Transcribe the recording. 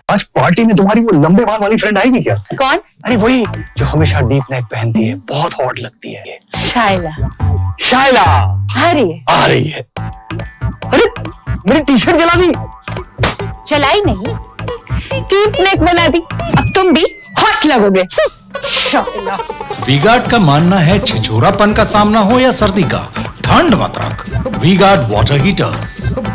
आज पार्टी में तुम्हारी वो लंबे बाल वाली फ्रेंड आएगी क्या? कौन? अरे वही जो हमेशा डीप नेक पहनती है, बहुत हॉट लगती है। शाइला। शाइला आ रही है। आ रही है। अरे मेरी टी शर्ट जला दी। चलाई नहीं, डीप नेक बना दी। अब तुम भी हॉट लगोगे। शाइला। वी-गार्ड का मानना है छिछोरापन का सामना हो या सर्दी का, ठंड मत रख। V-Guard water heaters.